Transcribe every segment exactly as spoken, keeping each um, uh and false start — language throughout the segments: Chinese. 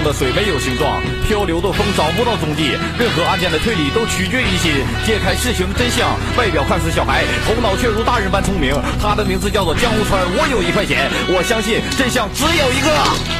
的水没有形状，漂流的风找不到踪迹。任何案件的推理都取决于心，揭开事情的真相。外表看似小孩，头脑却如大人般聪明。他的名字叫做江户川，我有一块钱，我相信真相只有一个。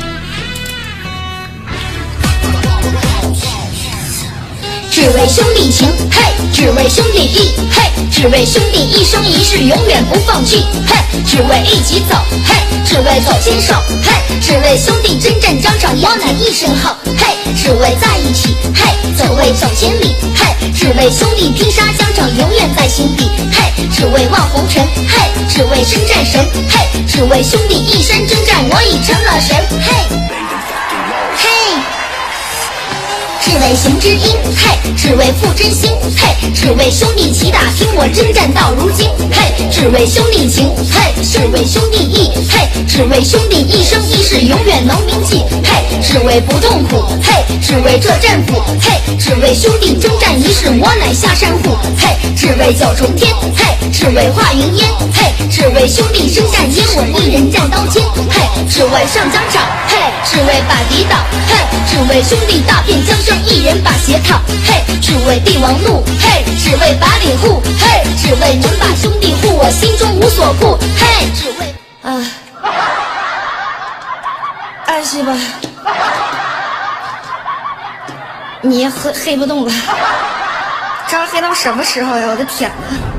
只为兄弟情，嘿，只为兄弟义，嘿，只为兄弟一生一世永远不放弃，嘿，只为一起走，嘿，只为手牵手，嘿，只为兄弟征战疆场，要你一身好，嘿，只为在一起，嘿，走为走千里，嘿，只为兄弟拼杀疆场，永远在心底，嘿，只为望红尘，嘿，只为征战神，嘿，只为兄弟一生征战，我已成了神，嘿，嘿。只为行知音，嘿，只为付真心，嘿，只为兄弟齐打拼，我征战到如今，嘿，只为兄弟情，嘿，只为兄弟义，嘿，只为兄弟一生一世永远能铭记，嘿，只为不痛苦，嘿，只为这战斧，嘿，只为兄弟征战一世，我乃下山虎，嘿，只为九重天，嘿，只为化云烟，嘿，只为兄弟生战烟，我一人战刀尖，嘿，只为上疆场，嘿，只为把敌倒，嘿，只为兄弟大遍江山。一人把鞋套，嘿，只为帝王怒，嘿，只为把领护，嘿，只为能把兄弟护，我心中无所顾，嘿，只为啊，安息吧，你也黑黑不动了，这黑到什么时候呀？我的天哪！